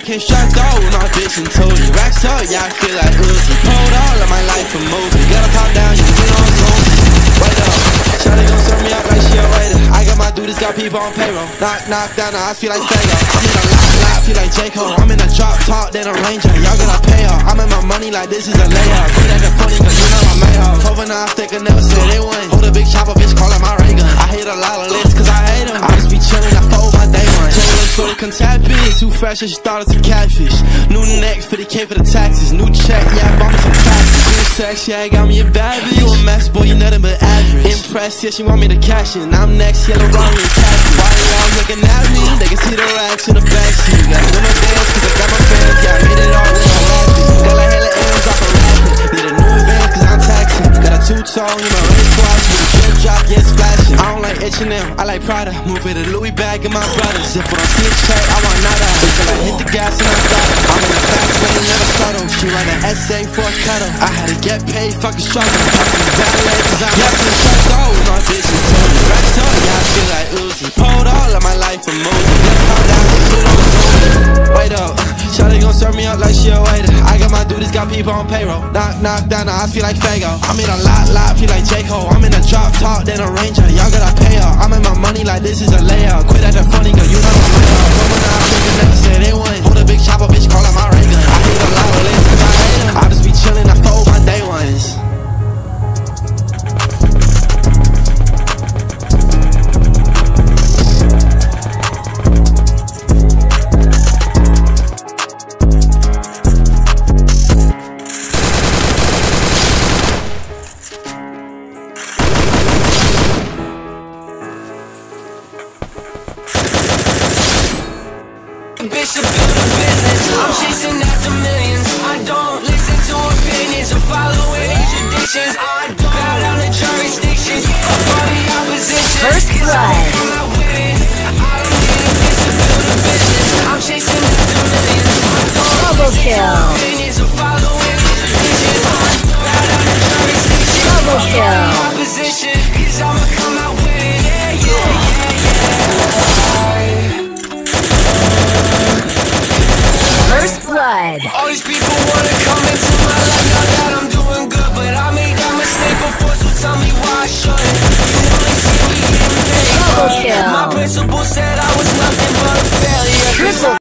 came strapped out with my bitch and told you. Racks up, yeah, I feel like Uzi. Pulled all of my life from movie. Got a top down, you know I'm zone. Wait up, Shawty gon' serve me out like she a waiter. I got my dudes, got people on payroll. Knock down, I feel like Fago. I'm in a lot, feel like J. Cole. I'm in a drop top, then a Ranger. Y'all gotta pay up. I'm in my money like this is a layup. Quit acting funny, cause you know I made up. 12 and a half, thick, never said they win. Hold a big chopper, bitch, call it my ray gun. I hate a lot of lists, cause I hate them. I just be chillin', I fold my day one. Told her so they can tap in. Too fresh, and she thought it's a catfish. New neck, 50K for the taxes. New check, yeah, I bought me some taxes. New sex, yeah, got me a bad bitch. You a mess, boy, you nothing but average. Impressed, yeah, she want me to cash in. I'm next, yellow, wrong, and taxes. Why they all looking at me? They can see the racks in the backseat. Gotta do my dance, cause I got my fans. Yeah, I made it all with my laughing. Got like hella M's off of rapping. Need a new van, cause I'm taxing. Got a two-tone, you know, race watch. With a drip drop, yeah, it's flashing. I don't like H&M, I like Prada. Move with a Louis bag and my brothers. If I don't see a check, I want nada. Until I hit the gas and I stop. I'm in the fast lane, never subtle. She write an essay for a cuddle. I had to get paid, fucking struggle. I'm in the valet, cause I'm yeah, been trapped out with my bitch and Tony. Racks up, yeah, I feel like Uzi. Pulled all of my life from movie. Got a top down, you know I'm zoning. Wait up, Shawty gon' serve me up like she a waiter. I got my dudes, got people on payroll. Knock down, I feel like Fago. I'm in a lot, feel like J. Cole. I'm in a drop top, then a Ranger. Y'all gotta pay up. I'm in my money like this is a layout. Quit acting funny, cause you know I'm made up. Someone out here never say they win. Hold a big chopper, bitch, call it my ray gun. I hate a lot of lists, cause I hate them. I just be chillin', I fold my day ones. Bitch, to build a business, I'm chasing after millions. I don't listen to opinions or follow any traditions. I don't bow down to jurisdictions, fuck all the opposition. First blood. I don't need a bitch to build a business. I'm chasing after millions. I don't Double kill. opinions or follow any traditions. Bow down to jurisdictions, Double fuck all kill. the opposition. Cause I'ma come out winning, yeah. First blood. All these people